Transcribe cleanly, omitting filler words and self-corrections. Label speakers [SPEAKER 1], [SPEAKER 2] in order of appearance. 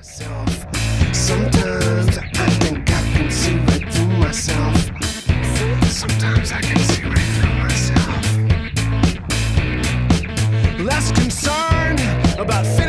[SPEAKER 1] myself. Sometimes I think I can see right through myself. Sometimes I can see right through myself. Less concerned about